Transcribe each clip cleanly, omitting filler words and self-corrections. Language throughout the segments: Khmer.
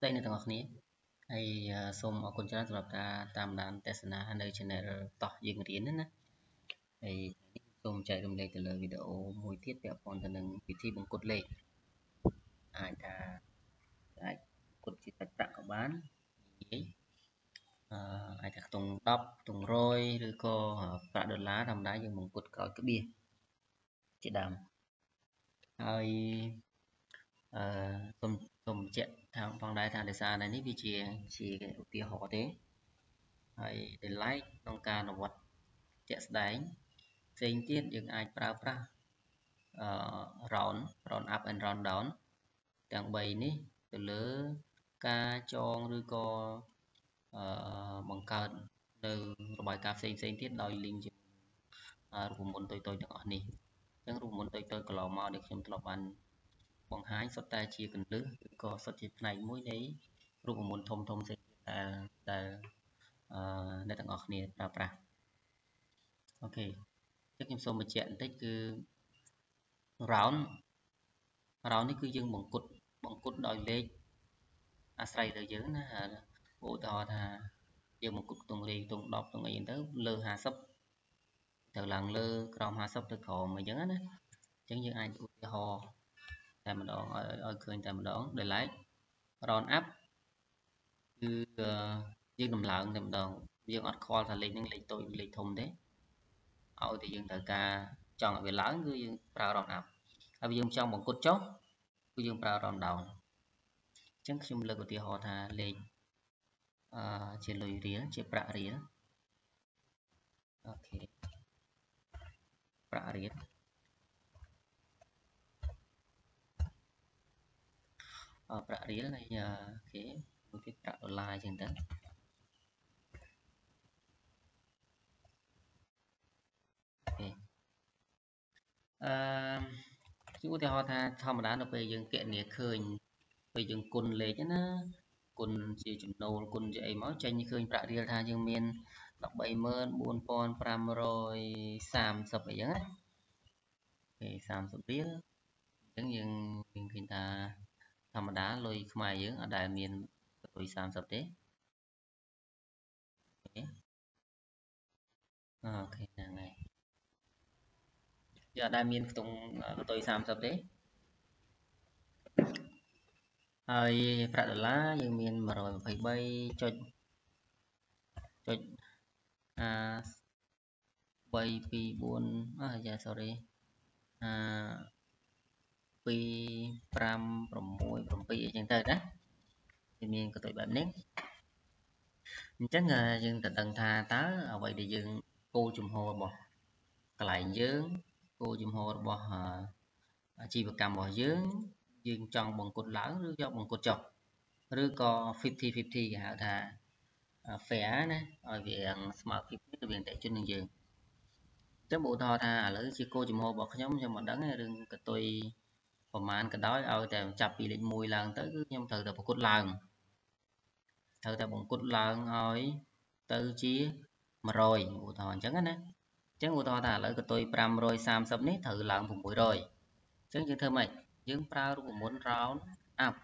đây là tầng này hay xôm ở con channel tập ta tam đàn tesna nơi channel tỏ dừng tiến đó hay xôm chạy đồng đây từ lời video mùi tiết vẹo còn từ nâng vị trí bằng cột lệ ai ta ai cột chỉ tạch tặng của bán ai ta tung tóc tung roi rồi có cả đợt lá đầm đá nhưng bằng cột cõi cái bia chị đàmហើយសូមបញ្ជាក់ថាផងដែរថាដោយសារនៅនេះវាជាឧទាហរណ៍ទេហើយ delay ក្នុងការអនុវត្តជាក់ស្ដែងផ្សេងទៀតយើងអាចប្រើប្រាស់round up and round down ទាំង3នេះទៅលើការចងឬក៏បង្កើតនៅរបាយការណ៍ផ្សេងទៀតដោយ link ជាមួយរូបមន្តតូចៗទាំងអស់នេះអញ្ចឹងរូបមន្តតូចៗកន្លងមកដែលខ្ញុំធ្លាប់បានបង្ហាញសុទ្ធតែជាគន្លឹះឬក៏សុទ្ធជាផ្នែកមួយនៃរូបមន្តធំផ្សេងដែលអ្នកទាំងអស់គ្នាប្រើប្រាស់អូខេអញ្ចឹងខ្ញុំសូមបញ្ជាក់បន្តិចគឺ round នេះគឺយើងបង្គុតដោយលេខអាស្រ័យលើយើងណាឧទាហរណ៍ថាយើងបង្គុតខ្ទង់លេខខ្ទង់10ខ្ទង់អីទៅលើ50ទៅឡើងលើក្រោម50ទៅក្រោមអីចឹងណាអញ្ចឹងយើងអាចឧទាហរណ៍តែម្ដងឲ្យឃើញតែម្ដង delete round up គឺយើងដំឡើងតែម្ដងយើងអត់ខ្វល់ថាលេខហ្នឹងលេខតូចលេខធំទេឲ្យតែយើងត្រូវការចង់ឲ្យវាឡើងគឺយើងប្រើ round up ហើយយើងចង់បង្គុតចុះគឺយើងប្រើ round down អញ្ចឹងខ្ញុំលើកឧទាហរណ៍ថាលេខជាលុយរៀលជាប្រាក់រៀលអូខេប្រាក់រៀលប្រាក់រៀលហើយអូខេមួយទៀតប្រាក់ដុល្លារអញ្ចឹងទៅជាឧទាហរណ៍ថាធម្មតានៅពេលយើងគណនាឃើញពេលយើងគុណលេខណាគុណជាចំណូលគុណជាអីមកចេញឃើញប្រាក់រៀលថាយើងមាន 134,530 អីចឹងណាគេ30រៀលអញ្ចឹងយើងឃើញថាធម្មតាលុយខ្មែរយើងអត់ដែលមានកតុយ30ទេអូខេហ្នឹងហើយយើងអត់ដែលមានខ្ទង់កតុយ30ទេហើយប្រាក់ដុល្លារយើងមាន 123.324 sorry 2567អីចឹងទៅណាវាមានកតុយបែបនេះអញ្ចឹងយើងទៅដឹងថាតើអ្វីដែលយើងគោលជំហររបស់កន្លែងយើងគោលជំហររបស់អាជីវកម្មរបស់យើងចង់បង្គុតឡើងឬយកបង្គុតចុះឬក៏ 50-50 គេហៅថា fair ណាឲ្យវាស្មើភាពទៅវាតេជន់នឹងយើងអញ្ចឹងឧទាហរណ៍ថាឥឡូវជាគោលជំហររបស់ខ្ញុំមិនដឹងរឿងកតុយប្រមាណក៏ដោយឲ្យតែចាប់ពីលេខ1ឡើងទៅគឺខ្ញុំត្រូវតែបង្គុតឡើងត្រូវតែបង្គុតឡើងឲ្យទៅជា100ឧទាហរណ៍អញ្ចឹងណាអញ្ចឹងឧទាហរណ៍ថាឥឡូវកតុយ530នេះត្រូវឡើង600អញ្ចឹងយើងធ្វើម៉េចយើងប្រើរូបមន្ត round up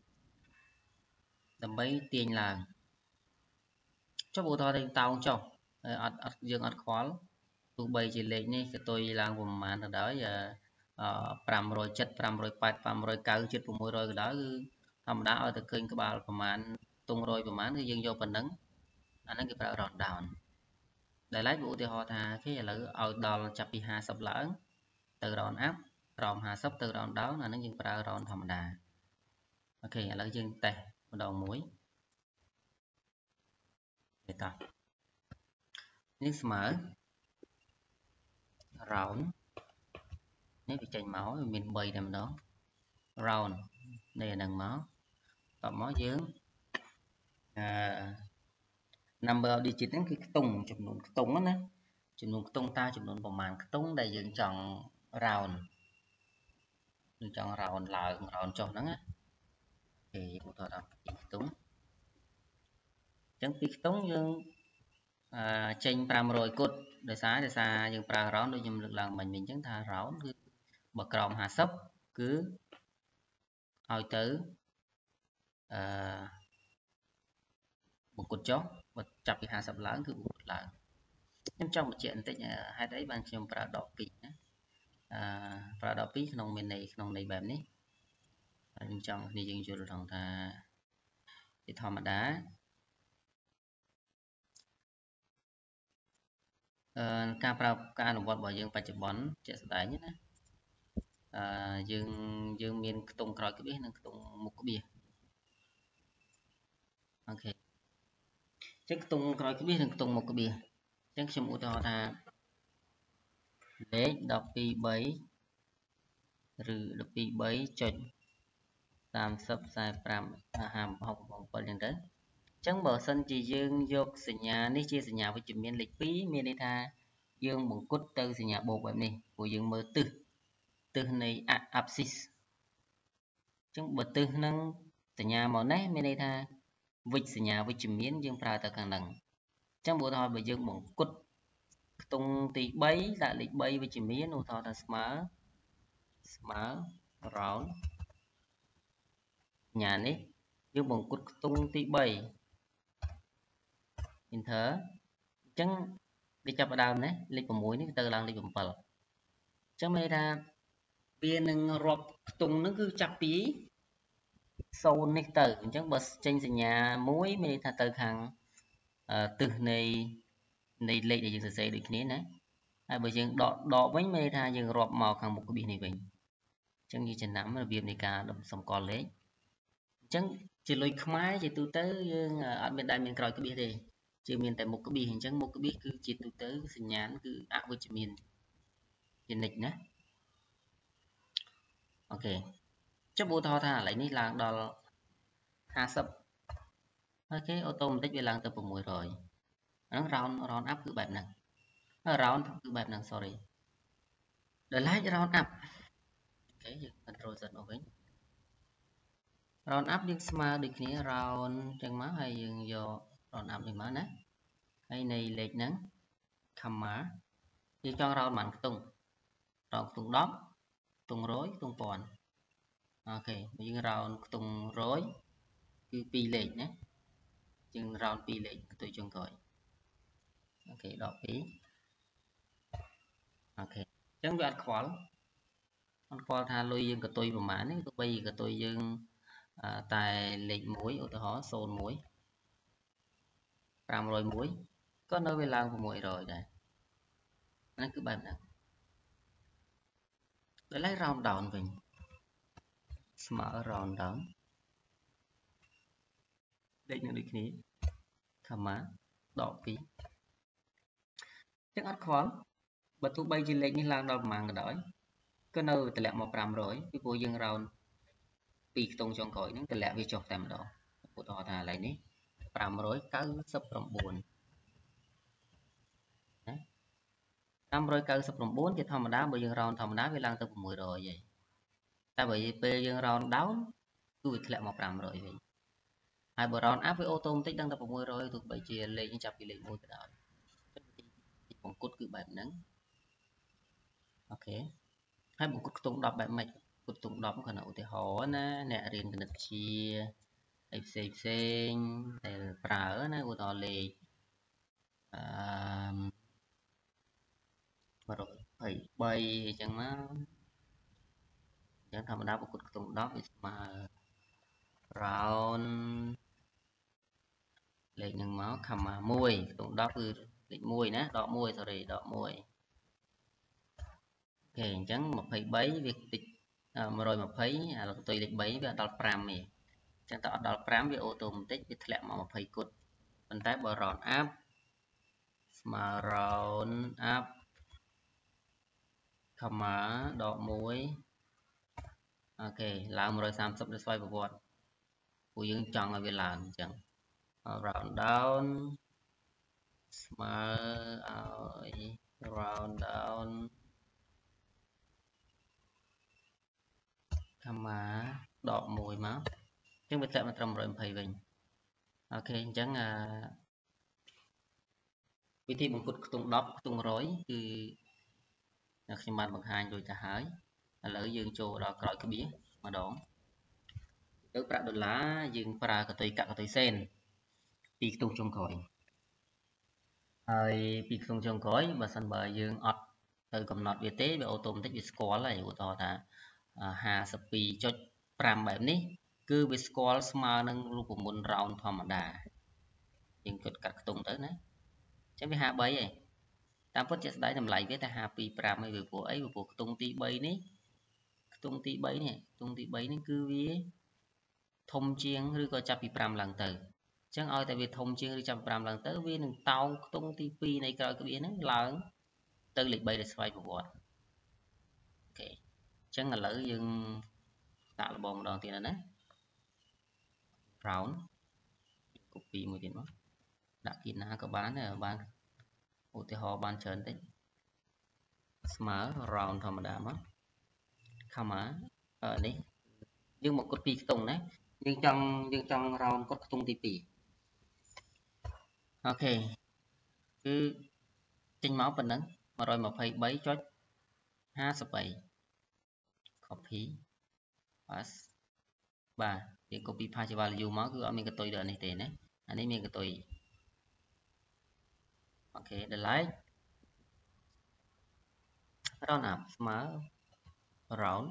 ដើម្បីទាញឡើងចុះឧទាហរណ៍យើងតោងចុះយើងអត់ខ្វល់ទោះបីជាលេខនេះកតុយឡើងប្រមាណទៅដោយ570 580 590 ជិត600ក៏ដោយគឺធម្មតាឲ្យតែឃើញក្បាលប្រមាណទង់100ប្រមាណគឺយើងយកប៉ុណ្ណឹងអាហ្នឹងគេប្រើ round down ដែលឡែកឧទាហរណ៍ថាគេឥឡូវឲ្យដល់ចាប់ពី50ឡើងទៅ round up ក្រោម50ទៅ round down អាហ្នឹងយើងប្រើ round ធម្មតាអូខេឥឡូវយើងតេស្តម្ដងមួយនេះតោះនេះស្មើ round នេះវាចេញមកវាមាន3តែម្ដង round នេះអាហ្នឹងមកតមកយើងnumber of digit ហ្នឹងគឺខ្ទង់ចំនួនខ្ទង់ណាចំនួនខ្ទង់តើចំនួនប្រមាណខ្ទង់ដែលយើងចង់ round យើងចង់ round ឡើង round ចុះហ្នឹងណាគេឧទាហរណ៍ថា2ខ្ទង់អញ្ចឹង2ខ្ទង់យើងចេញ500គុតដោយសារយើងប្រើ round ដូចខ្ញុំលើកឡើងមិញវិញអញ្ចឹងថា round គឺបើក្រោម50គឺឲ្យទៅ một cột chó và chập cái 50 ឡើងគឺបង្គុតឡើងខ្ញុំចង់បញ្ជាក់បន្តិចហេតុអីបានខ្ញុំប្រើដក2ណាប្រើដក2ក្នុងមានន័យក្នុងន័យបែបនេះខ្ញុំចង់គ្នាយើងយល់ថងថាជាធម្មតាការប្រើការអនុវត្តរបស់យើងបច្ចុប្បន្នជាក់ស្ដែងណាយើងមានខ្ទង់ក្រោយក្បៀសនិងខ្ទង់មុខក្បៀសអូខេអញ្ចឹងខ្ទង់ក្រោយក្បៀសនិងខ្ទង់មុខក្បៀសអញ្ចឹងខ្ញុំឧទាហរណ៍ថាលេខ12 3ឬ12 3ចុច30 45 57ចឹងទៅអញ្ចឹងបើសិនជាយើងយកសញ្ញានេះជាសញ្ញាវិជ្ជមានលេខ2មានន័យថាយើងបង្គុតទៅសញ្ញាបូកបែបនេះព្រោះយើងមើលទិសនៃ abscissa អញ្ចឹងបើទិសនឹងសញ្ញាមកនេះមានន័យថាវិជ្ជសញ្ញាវិជ្ជមានយើងប្រើទៅខាងហ្នឹងអញ្ចឹងឧទាហរណ៍បើយើងបង្គុតខ្ទង់ទី3ដាក់លេខ3វិជ្ជមានឧទាហរណ៍ថាស្មើ round សញ្ញានេះយើងបង្គុតខ្ទង់ទី3 enter អញ្ចឹងវាចាប់ផ្ដើមណាលេខ6នេះទៅឡើងលេខ7អញ្ចឹងមានន័យថាវានឹងរាប់ខ្ទង់នឹងគឺចាប់ពី0នេះទៅអញ្ចឹងបើចេញសញ្ញា1មានន័យថាទៅខាងទិសនៃលេខដែលយើងសរសេរដូចគ្នាណាហើយបើយើងដកវិញមានន័យថាយើងរាប់មកខាងមុខក្បៀសនេះវិញអញ្ចឹងយើងចំណាំរបៀបនៃការសម្គាល់លេខអញ្ចឹងជាលុយខ្មែរជាទូទៅយើងអត់មានដែលមានក្រោយក្បៀសទេជាមានតែមុខក្បៀសអញ្ចឹងមុខក្បៀសគឺជាទូទៅសញ្ញាណគឺអវិជ្ជមានជានិច្ចណាអូខេចុះឧទាហរណ៍ថាឥឡូវនេះឡើងដល់50អូខេអូតូម៉ាទិកវាឡើងទៅ600អាហ្នឹង round up គឺបែបហ្នឹងround គឺបែបហ្នឹង sorry delete round up អូខេយើង control Z មកវិញ round up យើងស្មើដូចគ្នា round ចឹងមកហើយយើងយក round up នេះមកណាហើយនៃលេខហ្នឹង comma យើងចង់ round ប៉ុន្មានខ្ទង់ round ខ្ទង់10ខ្ទង់100ខ្ទង់1000អូខេបើយើង round ខ្ទង់100គឺ2លេខណាយើង round 2លេខទៅចុងក្រោយអូខេដក2អូខេអញ្ចឹងវាអត់ខ្វល់ថាលុយយើងកតុយប្រហែលនេះទោះបីកតុយយើងតែលេខ1ឧទាហរណ៍01 501ក៏នៅវាឡើង600ដែរហ្នឹងគឺបែបហ្នឹងដល់ហើយ round down វិញស្មើ round down លេខនឹងដូចគ្នា comma ដក2ចឹងអត់ខ្វល់បើទោះបីជាលេខនេះឡើងដល់ប្រមាណក៏ដោយក៏នៅតម្លាក់មក500ពីព្រោះយើង round 2ខ្ទង់ចុងក្រោយហ្នឹងតម្លាក់វាចុះតែម្ដងឧទាហរណ៍ថាឥឡូវនេះ599ណា599ជាធម្មតាបើយើង round ធម្មតាវាឡើងទៅ600ហើយតែបើពេលយើង round down គឺវាធ្លាក់មក500វិញហើយបើ round up វាអូតូម៉ាទិកដឹងតែ600ទោះបីជាលេខចាប់ពីលេខ1ក៏ដោយបង្គុតគឺបែបហ្នឹងអូខេហើយបង្គុតខ្ទង់10បែបម៉េចបង្គុតខ្ទង់10គាត់ឧទាហរណ៍ណាអ្នករៀនគណិតវិទ្យាអីផ្សេងដែលប្រើណាឧទាហរណ៍លេខ123អញ្ចឹងមកអញ្ចឹងធម្មតាបង្គុតខ្ទង់10វាស្មើ round លេខនឹងមក comma 1ខ្ទង់10គឺលេខ1ណាដក1 sorry ដក1អូខេអញ្ចឹង23វាតិច120អាឡូវផ្ទុយលេខ3វាដល់5ទេអញ្ចឹងតើអត់ដល់5វាអូតូម៉ាទិកវាធ្លាក់មក20គុតប៉ុន្តែបើ round up ស្មើ round up comma ដក1អូខេឡើង130ដោយស្វ័យប្រវត្តិព្រោះយើងចង់ឲ្យវាឡើងអញ្ចឹង round down ស្មើឲ្យ round down comma ដក1មកអញ្ចឹងវាធ្លាក់មកត្រឹម120វិញអូខេអញ្ចឹងវិធីបង្គុតខ្ទង់10ខ្ទង់100គឺខ្ញុំបានបង្ហាញរួចទៅហើយឥឡូវយើងចូលដល់ក្រោយក្បៀសម្ដងទៅប្រាក់ដុល្លារយើងប្រើកតុយកតុយសេនពីខ្ទង់ចុងក្រោយហើយពីខ្ទង់ចុងក្រោយបើសិនបើយើងអត់ទៅកំណត់វាទេវាអូតូម៉ាទិកវាស្គាល់ហើយឧទាហរណ៍ថា52.5 បែបនេះគឺវាស្គាល់ស្មើនឹងរូបមន្ត round ធម្មតាយើងគិតកាត់ខ្ទង់ទៅណាអញ្ចឹងវា53ហើយតាមពិតជាក់ស្ដែងតម្លៃវាតែ525ហើយវាព្រោះអីព្រោះខ្ទង់ទី3នេះខ្ទង់ទី3នេះគឺវាធំជាងឬក៏ចាប់ពី5ឡើងទៅអញ្ចឹងឲ្យតែវាធំជាងឬចាប់ពី5ឡើងទៅវានឹងតោងខ្ទង់ទី2នៃក្រោយក្បៀនហ្នឹងឡើងទៅលេខ3ដែលស្វ័យប្រវត្តិអូខេអញ្ចឹងឥឡូវយើងដាក់លបងម្ដងទៀតណា round copy មួយទៀតមកដាក់គីណាក៏បានដែរបានឧទាហរណ៍បានច្រើនតិចស្មើ round ធម្មតាមក comma នេះយើងមកគត់ពីខ្ទង់ណាយើងចង់ round គត់ខ្ទង់ទី2អូខេគឺចេញមកប៉ុណ្ណឹង 123.53 copy paste បាទយើង copy paste ជា value មកគឺអត់មានកតុយដូចនេះទេណាអានេះមានកតុយអូខេ delete round up ស្មើ round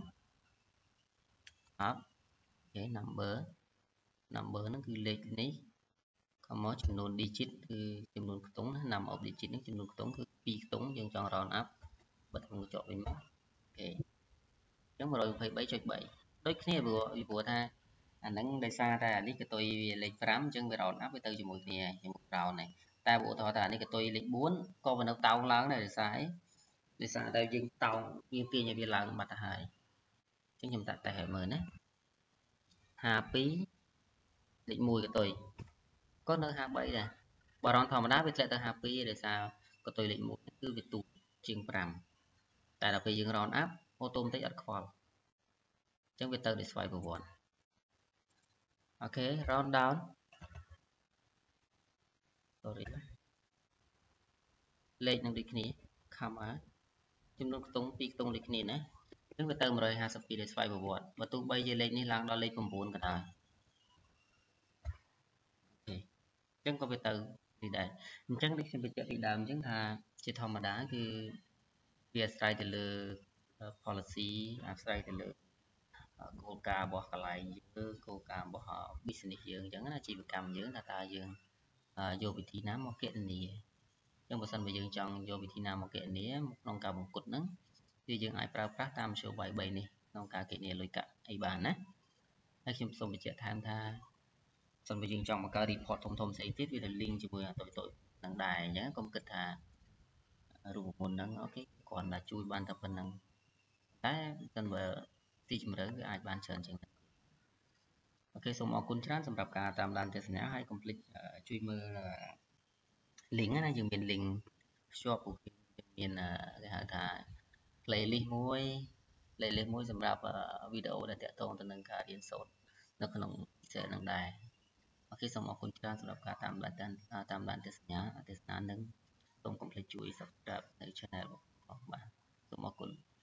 up អូខេ number ហ្នឹងគឺលេខនេះក៏មកចំនួន digit គឺចំនួនខ្ទង់ណា number of digit នេះចំនួនខ្ទង់គឺ2ខ្ទង់យើងចង់ round up បិទកញ្ចក់វិញមកអូខេអញ្ចឹង 123.3 ដូចគ្នាព្រោះថាអាហ្នឹងដោយសារតែអានេះកតុយវាលេខ5អញ្ចឹងវា round up វាទៅជាមួយគ្នាជាមួយ round nàyតែឧទាហរណ៍ថាអានេះកតុយលេខ4ក៏វានៅតោងឡើងដែរដោយសារតែយើងតោងយើងទាញឲ្យវាឡើងបាត់ទៅហើយអញ្ចឹងខ្ញុំតាក់តែឲ្យមើលណា52លេខ1កតុយក៏នៅ53ដែរបើរងធម្មតាវាធ្លាក់ទៅ52ដោយសារកតុយលេខ1គឺវាទូជាង5តែដល់ពេលយើង round up អូតូម៉ាទិកអត់ខ្វល់អញ្ចឹងវាទៅដោយស្វ័យប្រវត្តិអូខេ round down sorry លេខនឹងដូចគ្នា comma ចំនួនខ្ទង់2ខ្ទង់ដូចគ្នាណាអញ្ចឹងវាទៅ152ដោយស្វ័យប្រវត្តិបើទោះបីជាលេខនេះឡើងដល់លេខ9ក៏ដោយអូខេអញ្ចឹងក៏វាទៅនេះដែរអញ្ចឹងដូចខ្ញុំបញ្ជាក់ពីដើមអញ្ចឹងថាជាធម្មតាគឺវាអាស្រ័យទៅលើ policy អាស្រ័យទៅលើគោលការណ៍របស់កន្លែងយើងគោលការណ៍របស់ business យើងអញ្ចឹងណាអាជីវកម្មយើងថាតើយើងយកវិធីណាមកគណនាអញ្ចឹងបើសិនបើយើងចង់យកវិធីណាមកគណនាក្នុងការបង្គុតហ្នឹងគឺយើងអាចប្រើប្រាស់តាមមធ្យោបាយ3នេះក្នុងការគណនាលុយកាក់អីបានណាហើយខ្ញុំសូមបញ្ជាក់ថែមថាសិនបើយើងចង់បង្កើត report ធំស្អីទៀតវាទៅ link ជាមួយអាតូចហ្នឹងដែរអញ្ចឹងកុំគិតថារូបមន្តហ្នឹងអូខេគ្រាន់តែជួយបានតែប៉ុណ្្នឹងតែសិនបើទីជម្រៅវាអាចបានច្រើនជាងនេះអូខេសូមអរគុណច្រើនសម្រាប់ការតាមដានទស្សនាហើយកុំភ្លេចជួយមើល link ណាយើងមាន link ភ្ជាប់មានគេហៅថា playlist មួយសម្រាប់វីដេអូដែលទាក់ទងទៅនឹងការរៀនសូត្រនៅក្នុងពិសេសនឹងដែរអូខេសូមអរគុណច្រើនសម្រាប់ការតាមដានទស្សនានិងសូមកុំភ្លេចជួយ subscribe នៅ channel របស់បាទសូមអរគុណ